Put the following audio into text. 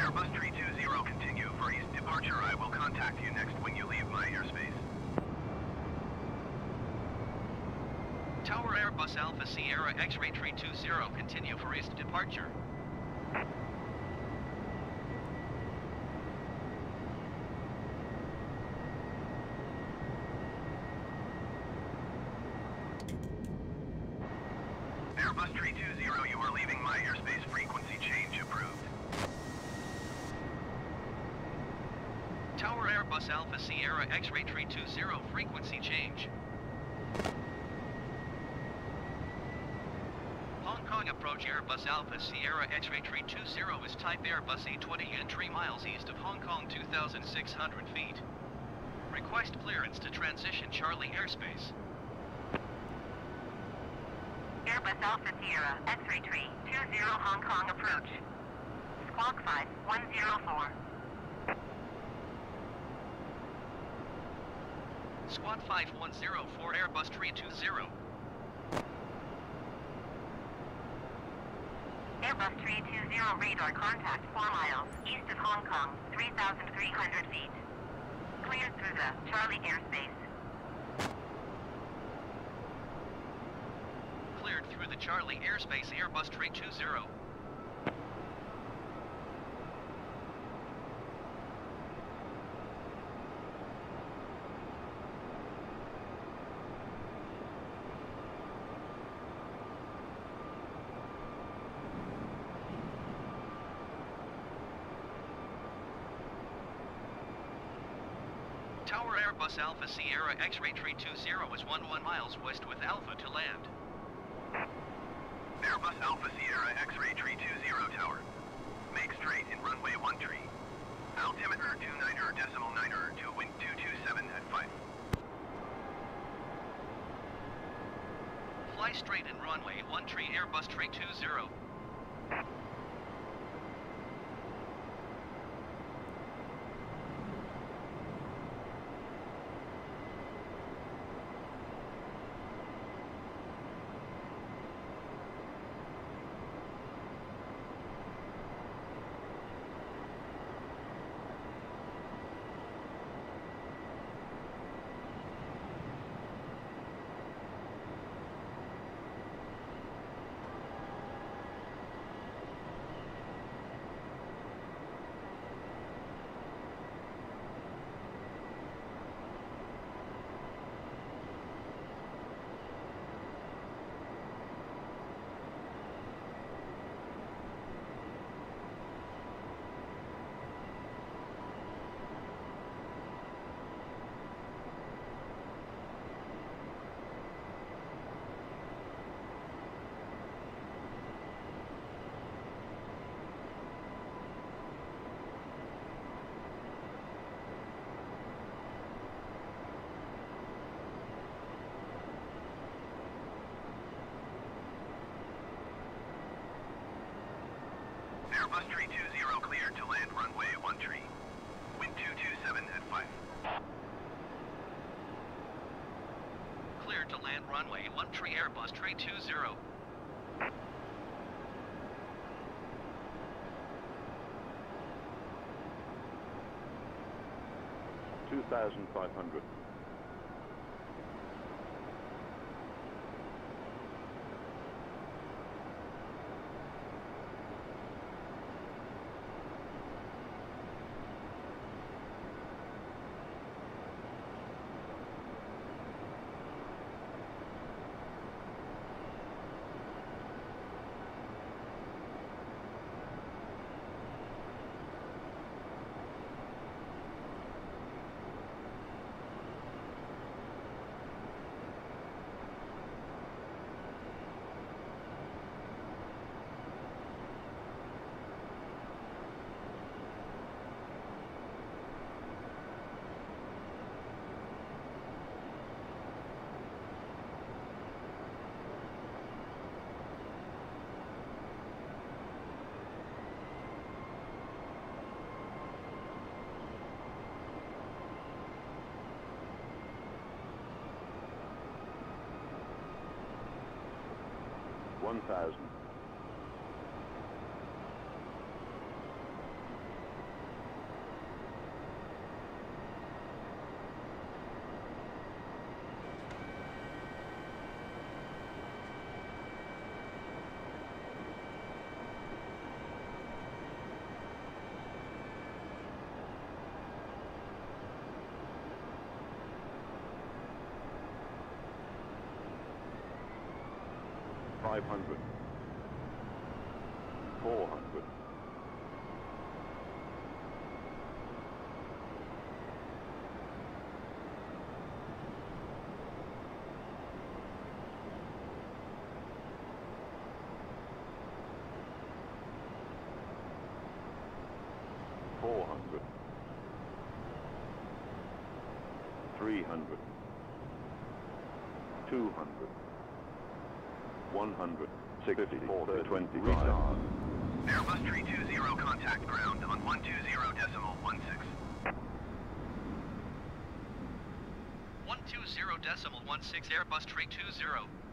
Airbus 320, continue for east departure. I will contact you next when you leave my airspace. Tower Airbus Alpha Sierra X-Ray 320, continue for east departure. Airbus 320, you are leaving my airspace. Frequency change approved. Tower Airbus Alpha Sierra X-Ray 320, frequency change. Hong Kong approach Airbus Alpha Sierra X-Ray 320 is type Airbus A20 and 3 miles east of Hong Kong, 2,600 feet. Request clearance to transition Charlie airspace. Airbus Alpha Sierra X-Ray 320 Hong Kong approach. Squawk 5104. Squawk 5104 Airbus 320. Airbus 320 radar contact 4 miles east of Hong Kong, 3,300 feet. Cleared through the Charlie airspace. Cleared through the Charlie airspace, Airbus 320. Tower Airbus Alpha Sierra X-Ray 320 is 11 miles west with Alpha to land. Airbus Alpha Sierra X-Ray 320 tower. Make straight in runway 13. Altimeter 29er.9er to wind 227 at 5. Fly straight in runway 13 Airbus 320. Airbus 320 cleared to land runway 13. Wind 227 at 5. Cleared to land runway 13 Airbus 320. 2,500. 500. 400. 400. 300. 200. 100. 64, 25. Retard. Airbus Tree 20 contact ground on 120.16. 120.16 Airbus Tree 20.